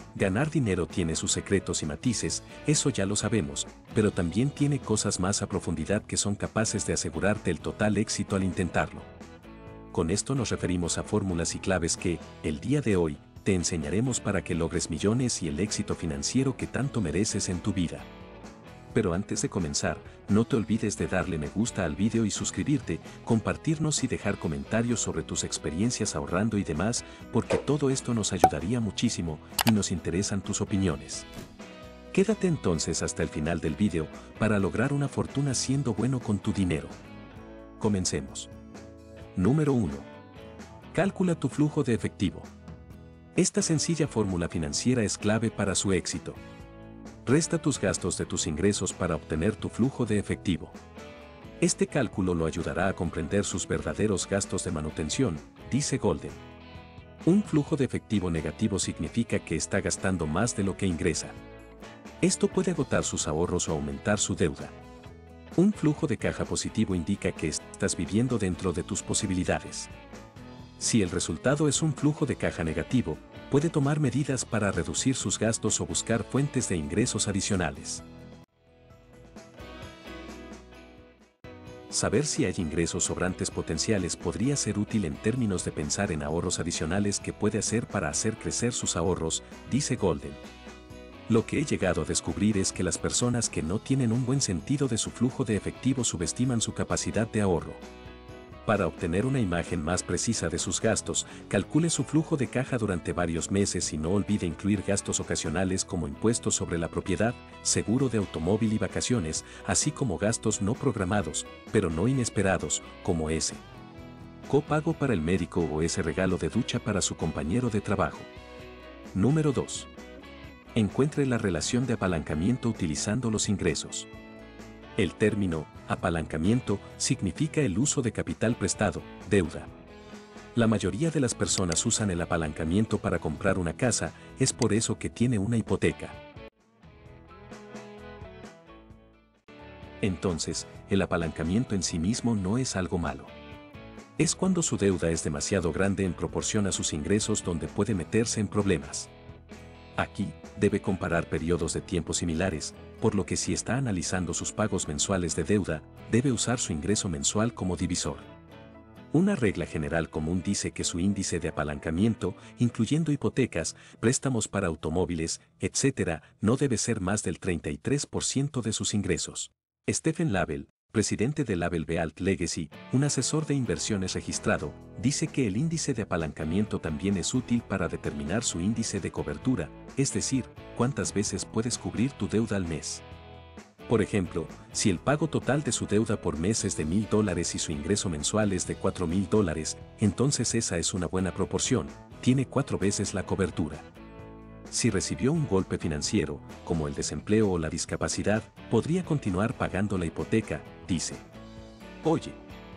Ganar dinero tiene sus secretos y matices, eso ya lo sabemos, pero también tiene cosas más a profundidad que son capaces de asegurarte el total éxito al intentarlo. Con esto nos referimos a fórmulas y claves que, el día de hoy, te enseñaremos para que logres millones y el éxito financiero que tanto mereces en tu vida. Pero antes de comenzar, no te olvides de darle me gusta al video y suscribirte, compartirnos y dejar comentarios sobre tus experiencias ahorrando y demás, porque todo esto nos ayudaría muchísimo y nos interesan tus opiniones. Quédate entonces hasta el final del video para lograr una fortuna siendo bueno con tu dinero. Comencemos. Número 1. Calcula tu flujo de efectivo. Esta sencilla fórmula financiera es clave para su éxito. Resta tus gastos de tus ingresos para obtener tu flujo de efectivo. Este cálculo lo ayudará a comprender sus verdaderos gastos de manutención, dice Golden. Un flujo de efectivo negativo significa que está gastando más de lo que ingresa. Esto puede agotar sus ahorros o aumentar su deuda. Un flujo de caja positivo indica que estás viviendo dentro de tus posibilidades. Si el resultado es un flujo de caja negativo, puede tomar medidas para reducir sus gastos o buscar fuentes de ingresos adicionales. Saber si hay ingresos sobrantes potenciales podría ser útil en términos de pensar en ahorros adicionales que puede hacer para hacer crecer sus ahorros, dice Golden. Lo que he llegado a descubrir es que las personas que no tienen un buen sentido de su flujo de efectivo subestiman su capacidad de ahorro. Para obtener una imagen más precisa de sus gastos, calcule su flujo de caja durante varios meses y no olvide incluir gastos ocasionales como impuestos sobre la propiedad, seguro de automóvil y vacaciones, así como gastos no programados, pero no inesperados, como ese copago para el médico o ese regalo de ducha para su compañero de trabajo. Número 2. Encuentre la relación de apalancamiento utilizando los ingresos. El término apalancamiento significa el uso de capital prestado, deuda. La mayoría de las personas usan el apalancamiento para comprar una casa, es por eso que tiene una hipoteca. Entonces, el apalancamiento en sí mismo no es algo malo. Es cuando su deuda es demasiado grande en proporción a sus ingresos donde puede meterse en problemas. Aquí, debe comparar periodos de tiempo similares, por lo que si está analizando sus pagos mensuales de deuda, debe usar su ingreso mensual como divisor. Una regla general común dice que su índice de apalancamiento, incluyendo hipotecas, préstamos para automóviles, etc., no debe ser más del 33% de sus ingresos. Stephen Label, presidente de Label Bealt Legacy, un asesor de inversiones registrado, dice que el índice de apalancamiento también es útil para determinar su índice de cobertura, es decir, cuántas veces puedes cubrir tu deuda al mes. Por ejemplo, si el pago total de su deuda por mes es de $1,000 y su ingreso mensual es de $4,000, entonces esa es una buena proporción, tiene 4 veces la cobertura. Si recibió un golpe financiero, como el desempleo o la discapacidad, podría continuar pagando la hipoteca, dice. Oye,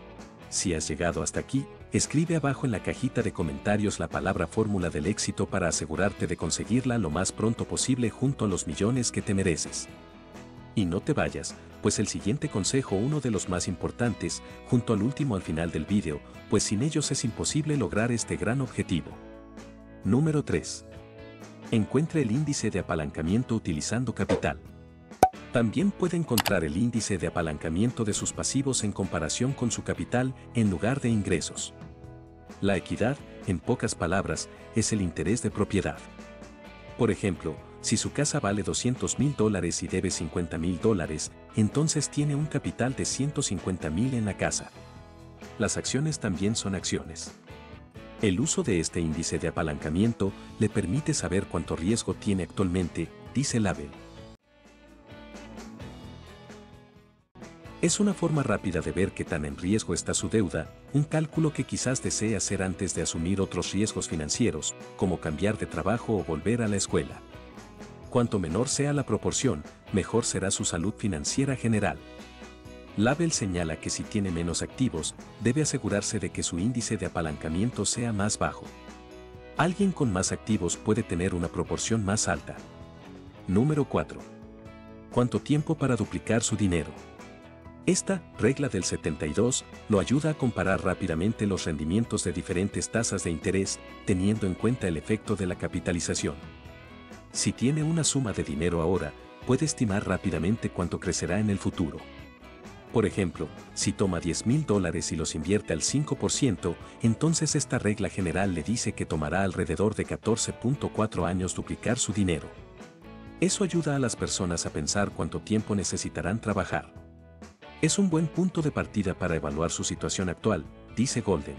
si has llegado hasta aquí, escribe abajo en la cajita de comentarios la palabra fórmula del éxito para asegurarte de conseguirla lo más pronto posible junto a los millones que te mereces. Y no te vayas, pues el siguiente consejo uno de los más importantes, junto al último al final del vídeo, pues sin ellos es imposible lograr este gran objetivo. Número 3. Encuentre el índice de apalancamiento utilizando capital. También puede encontrar el índice de apalancamiento de sus pasivos en comparación con su capital en lugar de ingresos. La equidad, en pocas palabras, es el interés de propiedad. Por ejemplo, si su casa vale $200,000 y debe $50,000, entonces tiene un capital de $150,000 en la casa. Las acciones también son acciones. El uso de este índice de apalancamiento le permite saber cuánto riesgo tiene actualmente, dice Label. Es una forma rápida de ver qué tan en riesgo está su deuda, un cálculo que quizás desee hacer antes de asumir otros riesgos financieros, como cambiar de trabajo o volver a la escuela. Cuanto menor sea la proporción, mejor será su salud financiera general. Label señala que si tiene menos activos, debe asegurarse de que su índice de apalancamiento sea más bajo. Alguien con más activos puede tener una proporción más alta. Número 4. ¿Cuánto tiempo para duplicar su dinero? Esta regla del 72 lo ayuda a comparar rápidamente los rendimientos de diferentes tasas de interés, teniendo en cuenta el efecto de la capitalización. Si tiene una suma de dinero ahora, puede estimar rápidamente cuánto crecerá en el futuro. Por ejemplo, si toma $10,000 y los invierte al 5%, entonces esta regla general le dice que tomará alrededor de 14.4 años duplicar su dinero. Eso ayuda a las personas a pensar cuánto tiempo necesitarán trabajar. Es un buen punto de partida para evaluar su situación actual, dice Golden.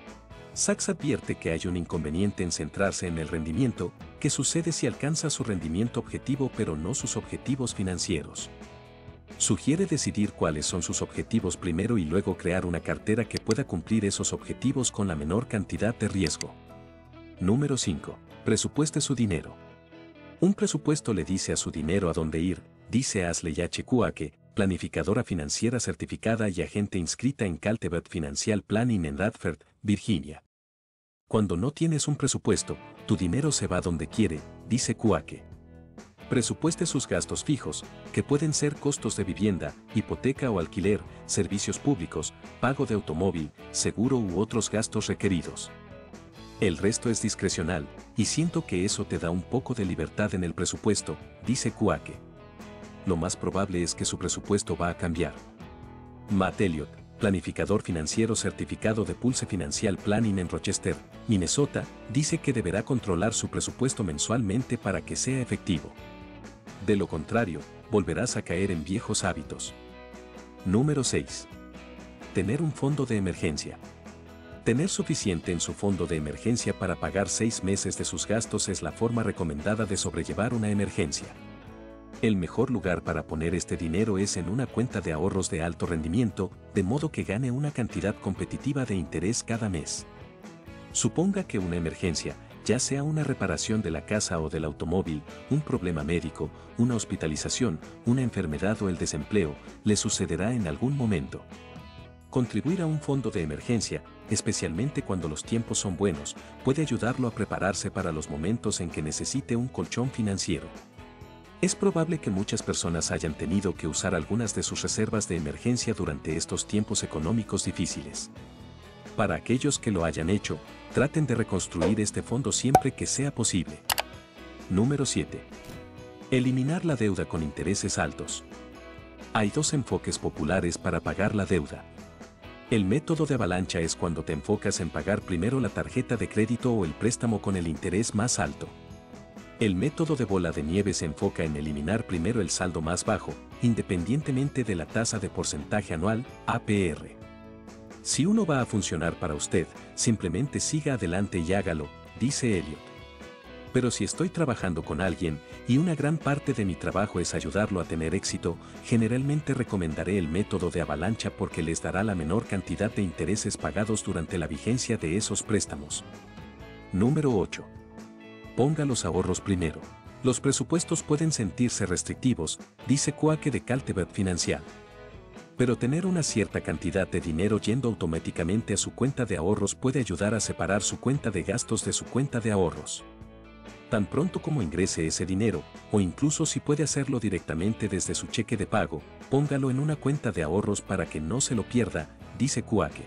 Sachs advierte que hay un inconveniente en centrarse en el rendimiento, que sucede si alcanza su rendimiento objetivo pero no sus objetivos financieros. Sugiere decidir cuáles son sus objetivos primero y luego crear una cartera que pueda cumplir esos objetivos con la menor cantidad de riesgo. Número 5. Presupueste su dinero. Un presupuesto le dice a su dinero a dónde ir, dice Ashley H. Kuake, planificadora financiera certificada y agente inscrita en Caltebet Financial Planning en Radford, Virginia. Cuando no tienes un presupuesto, tu dinero se va donde quiere, dice Kuake. Presupueste sus gastos fijos, que pueden ser costos de vivienda, hipoteca o alquiler, servicios públicos, pago de automóvil, seguro u otros gastos requeridos. El resto es discrecional, y siento que eso te da un poco de libertad en el presupuesto, dice Kuake. Lo más probable es que su presupuesto va a cambiar. Matt Elliott, planificador financiero certificado de Pulse Financial Planning en Rochester, Minnesota, dice que deberá controlar su presupuesto mensualmente para que sea efectivo. De lo contrario, volverás a caer en viejos hábitos. Número 6. Tener un fondo de emergencia. Tener suficiente en su fondo de emergencia para pagar 6 meses de sus gastos es la forma recomendada de sobrellevar una emergencia. El mejor lugar para poner este dinero es en una cuenta de ahorros de alto rendimiento, de modo que gane una cantidad competitiva de interés cada mes. Suponga que una emergencia, ya sea una reparación de la casa o del automóvil, un problema médico, una hospitalización, una enfermedad o el desempleo, le sucederá en algún momento. Contribuir a un fondo de emergencia, especialmente cuando los tiempos son buenos, puede ayudarlo a prepararse para los momentos en que necesite un colchón financiero. Es probable que muchas personas hayan tenido que usar algunas de sus reservas de emergencia durante estos tiempos económicos difíciles. Para aquellos que lo hayan hecho, traten de reconstruir este fondo siempre que sea posible. Número 7. Eliminar la deuda con intereses altos. Hay dos enfoques populares para pagar la deuda. El método de avalancha es cuando te enfocas en pagar primero la tarjeta de crédito o el préstamo con el interés más alto. El método de bola de nieve se enfoca en eliminar primero el saldo más bajo, independientemente de la tasa de porcentaje anual, APR. Si uno va a funcionar para usted, simplemente siga adelante y hágalo, dice Elliott. Pero si estoy trabajando con alguien, y una gran parte de mi trabajo es ayudarlo a tener éxito, generalmente recomendaré el método de avalancha porque les dará la menor cantidad de intereses pagados durante la vigencia de esos préstamos. Número 8. Ponga los ahorros primero. Los presupuestos pueden sentirse restrictivos, dice Kuake de Caltebet Financial. Pero tener una cierta cantidad de dinero yendo automáticamente a su cuenta de ahorros puede ayudar a separar su cuenta de gastos de su cuenta de ahorros. Tan pronto como ingrese ese dinero, o incluso si puede hacerlo directamente desde su cheque de pago, póngalo en una cuenta de ahorros para que no se lo pierda, dice Kuake.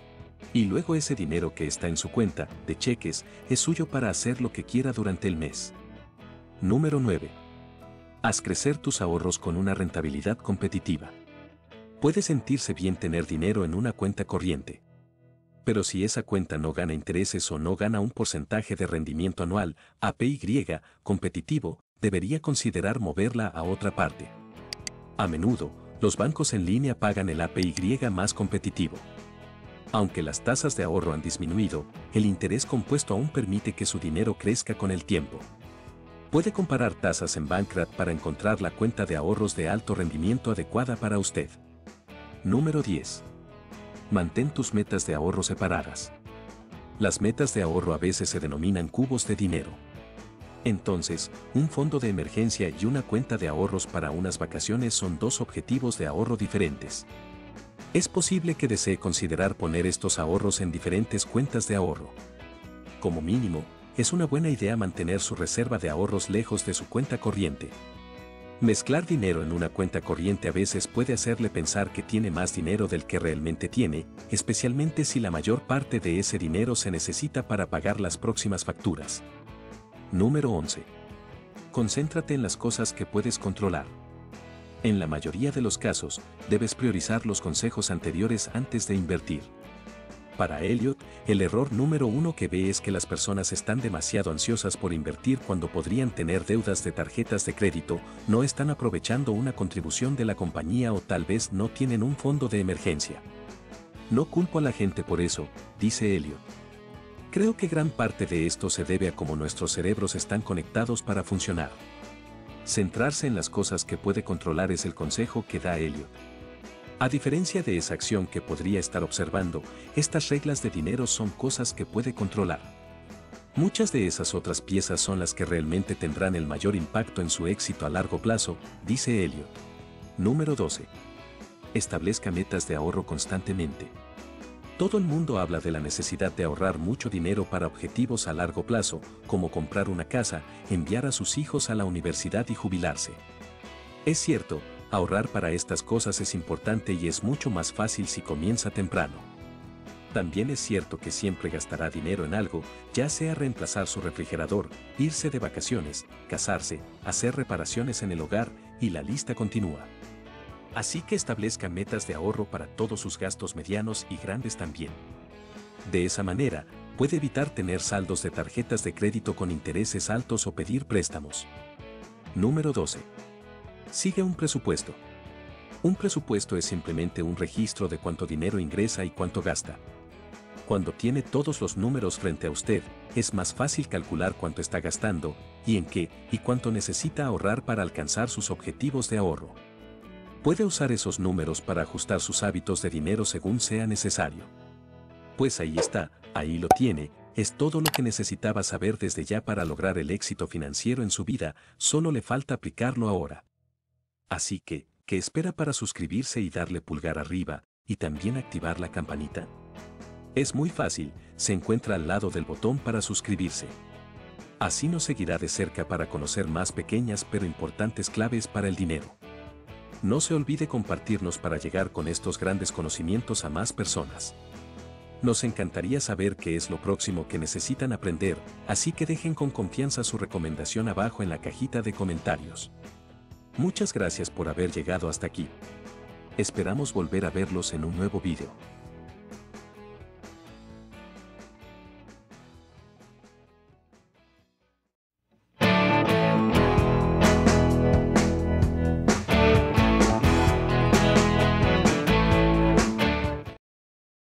Y luego ese dinero que está en su cuenta de cheques es suyo para hacer lo que quiera durante el mes. Número 9. Haz crecer tus ahorros con una rentabilidad competitiva. Puede sentirse bien tener dinero en una cuenta corriente. Pero si esa cuenta no gana intereses o no gana un porcentaje de rendimiento anual, APY, competitivo, debería considerar moverla a otra parte. A menudo, los bancos en línea pagan el APY más competitivo. Aunque las tasas de ahorro han disminuido, el interés compuesto aún permite que su dinero crezca con el tiempo. Puede comparar tasas en Bankrate para encontrar la cuenta de ahorros de alto rendimiento adecuada para usted. Número 10. Mantén tus metas de ahorro separadas. Las metas de ahorro a veces se denominan cubos de dinero. Entonces, un fondo de emergencia y una cuenta de ahorros para unas vacaciones son dos objetivos de ahorro diferentes. Es posible que desee considerar poner estos ahorros en diferentes cuentas de ahorro. Como mínimo, es una buena idea mantener su reserva de ahorros lejos de su cuenta corriente. Mezclar dinero en una cuenta corriente a veces puede hacerle pensar que tiene más dinero del que realmente tiene, especialmente si la mayor parte de ese dinero se necesita para pagar las próximas facturas. Número 11. Concéntrate en las cosas que puedes controlar. En la mayoría de los casos, debes priorizar los consejos anteriores antes de invertir. Para Elliot, el error número uno que ve es que las personas están demasiado ansiosas por invertir cuando podrían tener deudas de tarjetas de crédito, no están aprovechando una contribución de la compañía o tal vez no tienen un fondo de emergencia. No culpo a la gente por eso, dice Elliot. Creo que gran parte de esto se debe a cómo nuestros cerebros están conectados para funcionar. Centrarse en las cosas que puede controlar es el consejo que da Elliot. A diferencia de esa acción que podría estar observando, estas reglas de dinero son cosas que puede controlar. Muchas de esas otras piezas son las que realmente tendrán el mayor impacto en su éxito a largo plazo, dice Elliot. Número 12. Establezca metas de ahorro constantemente. Todo el mundo habla de la necesidad de ahorrar mucho dinero para objetivos a largo plazo, como comprar una casa, enviar a sus hijos a la universidad y jubilarse. Es cierto, ahorrar para estas cosas es importante y es mucho más fácil si comienza temprano. También es cierto que siempre gastará dinero en algo, ya sea reemplazar su refrigerador, irse de vacaciones, casarse, hacer reparaciones en el hogar, y la lista continúa. Así que establezca metas de ahorro para todos sus gastos medianos y grandes también. De esa manera, puede evitar tener saldos de tarjetas de crédito con intereses altos o pedir préstamos. Número 12. Sigue un presupuesto. Un presupuesto es simplemente un registro de cuánto dinero ingresa y cuánto gasta. Cuando tiene todos los números frente a usted, es más fácil calcular cuánto está gastando, y en qué, y cuánto necesita ahorrar para alcanzar sus objetivos de ahorro. Puede usar esos números para ajustar sus hábitos de dinero según sea necesario. Pues ahí está, ahí lo tiene, es todo lo que necesitaba saber desde ya para lograr el éxito financiero en su vida, solo le falta aplicarlo ahora. Así que, ¿qué espera para suscribirse y darle pulgar arriba, y también activar la campanita? Es muy fácil, se encuentra al lado del botón para suscribirse. Así nos seguirá de cerca para conocer más pequeñas pero importantes claves para el dinero. No se olvide compartirnos para llegar con estos grandes conocimientos a más personas. Nos encantaría saber qué es lo próximo que necesitan aprender, así que dejen con confianza su recomendación abajo en la cajita de comentarios. Muchas gracias por haber llegado hasta aquí. Esperamos volver a verlos en un nuevo video.